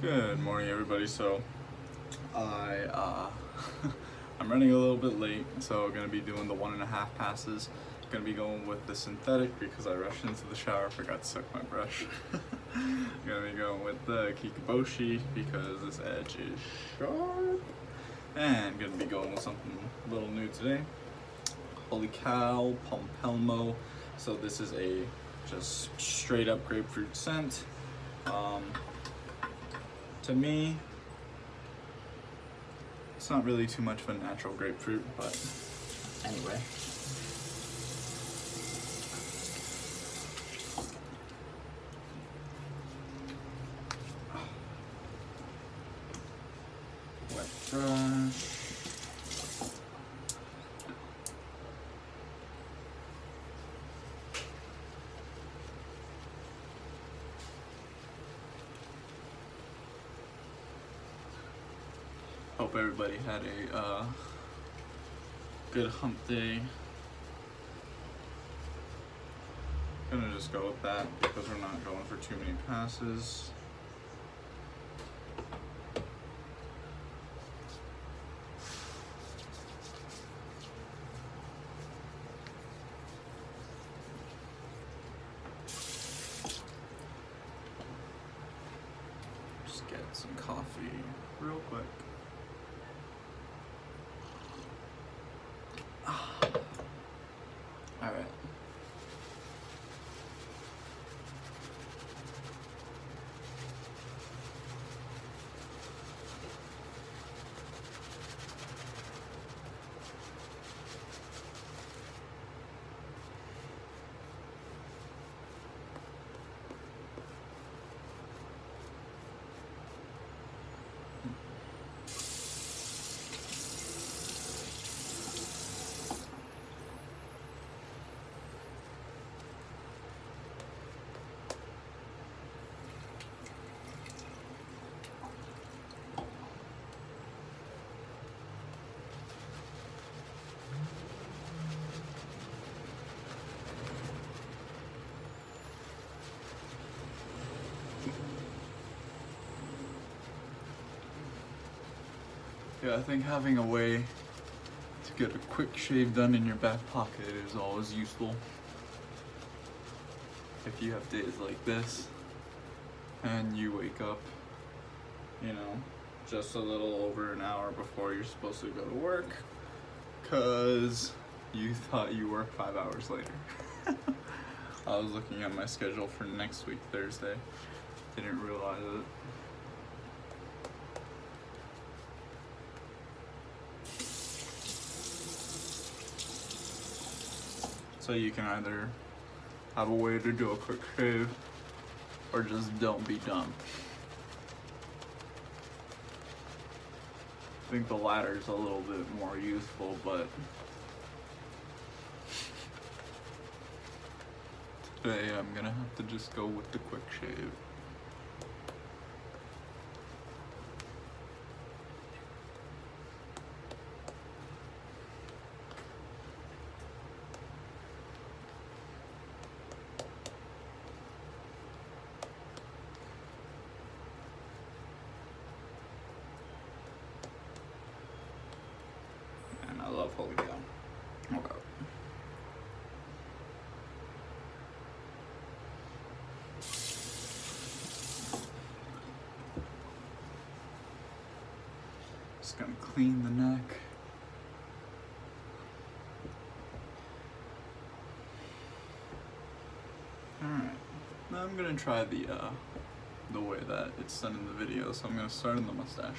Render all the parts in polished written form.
Good morning, everybody. So I'm running a little bit late, so I'm gonna be doing the 1.5 passes. Gonna be going with the synthetic because I rushed into the shower, forgot to soak my brush. Gonna be going with the Kikaboshi because this edge is sharp, and gonna be going with something a little new today. Holy Kaw Pompelmo. So this is a just straight up grapefruit scent. To me, it's not really too much of a natural grapefruit, but anyway. Wet brush. Hope everybody had a good hump day. Gonna just go with that because we're not going for too many passes. Just get some coffee real quick. All right. Yeah, I think having a way to get a quick shave done in your back pocket is always useful. If you have days like this and you wake up, you know, just a little over an hour before you're supposed to go to work because you thought you worked 5 hours later. I was looking at my schedule for next week, Thursday. Didn't realize it. So you can either have a way to do a quick shave or just don't be dumb. I think the latter is a little bit more useful, but today I'm gonna have to just go with the quick shave. I love Holy Cow. Okay. Just gonna clean the neck. Alright. Now I'm gonna try the way that it's done in the video, so I'm gonna start in the mustache.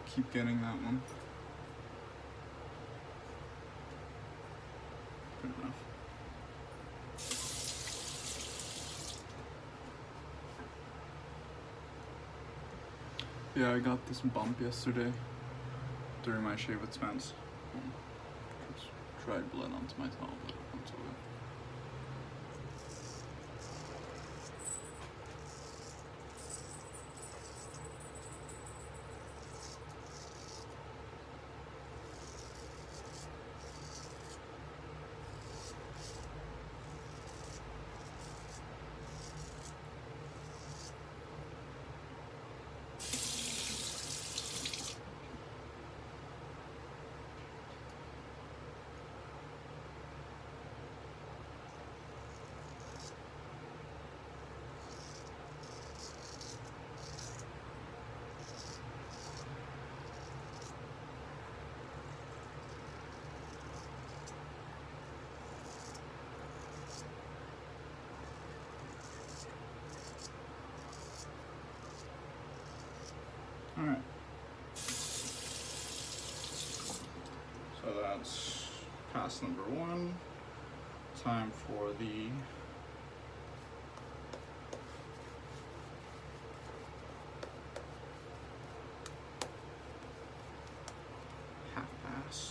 keep getting that one. Good enough. Yeah, I got this bump yesterday during my shave with Spence. Just dried blood onto my toe, but that's okay. Alright, so that's pass number 1. Time for the half pass.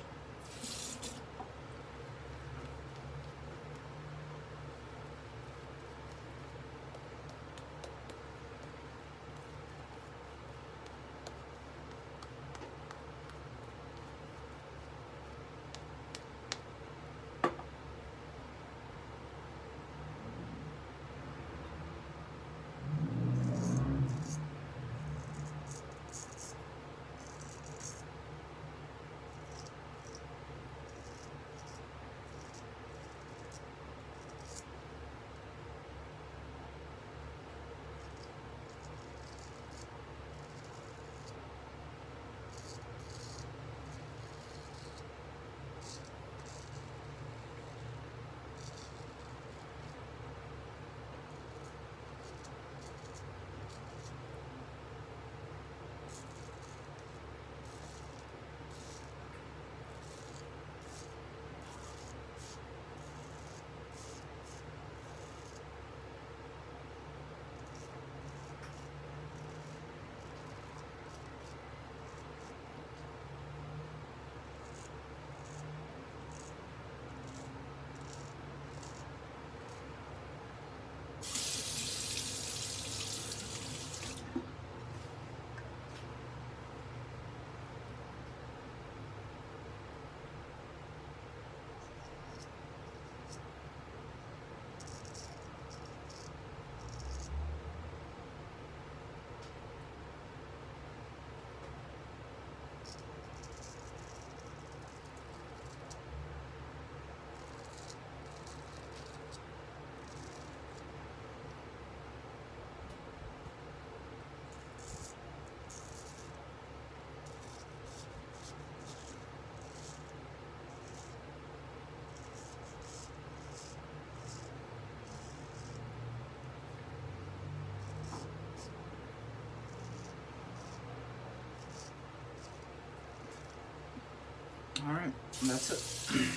Alright, that's it.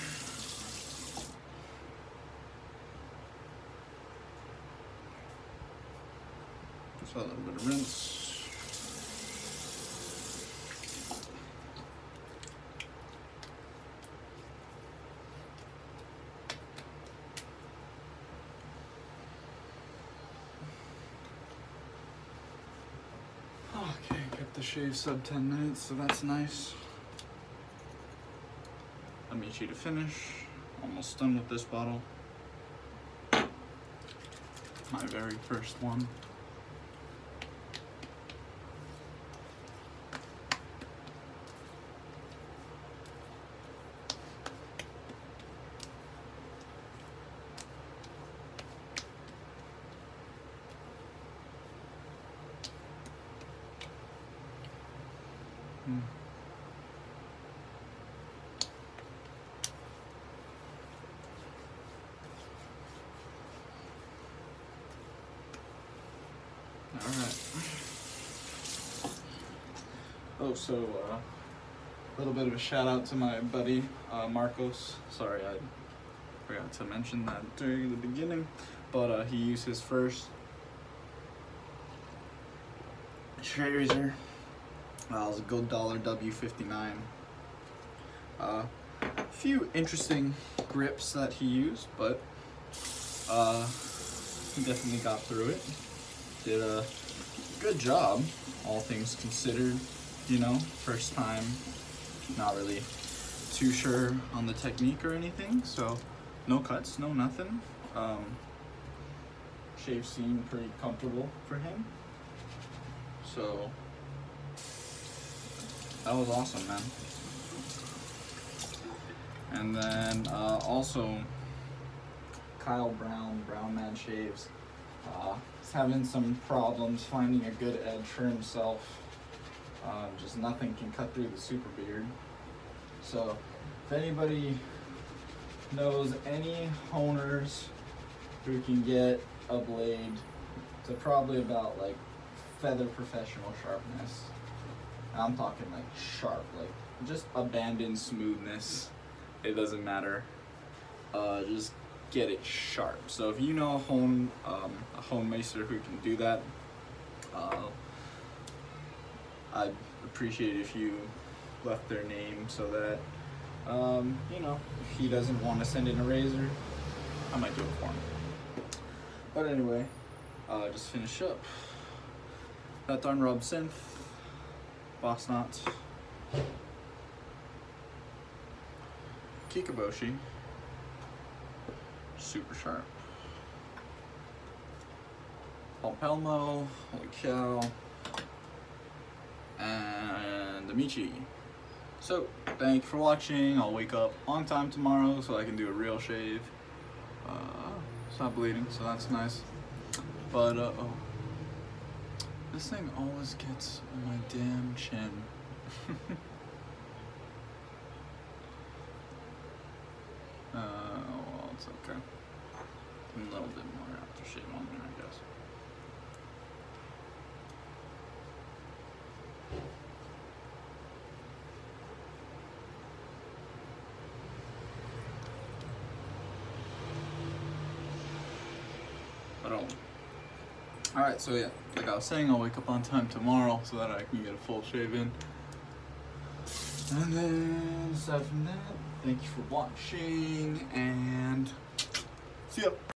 Just a little bit of rinse. Okay, kept the shave sub 10 minutes, so that's nice. Amici to finish. Almost done with this bottle. My very first one. Alright. A little bit of a shout out to my buddy Marcos. Sorry, I forgot to mention that during the beginning, but he used his first straight razor. It was a Gold Dollar W59. A few interesting grips that he used, but he definitely got through it. Did a good job, all things considered. You know, first time, not really too sure on the technique or anything, so no cuts, no nothing. Shave seemed pretty comfortable for him, so that was awesome, man. And then also Kyle Brown Man Shaves, is having some problems finding a good edge for himself. Just nothing can cut through the super beard. So if anybody knows any honers who can get a blade to probably about like feather professional sharpness, I'm talking like sharp, like just abandoned smoothness, it doesn't matter, just get it sharp. So if you know a hone maester who can do that, I'd appreciate if you left their name so that, you know, if he doesn't want to send in a razor, I might do it for him. But anyway, just finish up. That darn rub synth, boss knots, Kikaboshi, super sharp, Pompelmo, holy cow, and the Michi. So, thank you for watching. I'll wake up on time tomorrow so I can do a real shave. It's not bleeding, so that's nice. But, oh. This thing always gets on my damn chin. Well, it's okay. A little bit more aftershave on there, I guess. Alright, so yeah, like I was saying, I'll wake up on time tomorrow so that I can get a full shave in. And then, aside from that, thank you for watching, and see ya!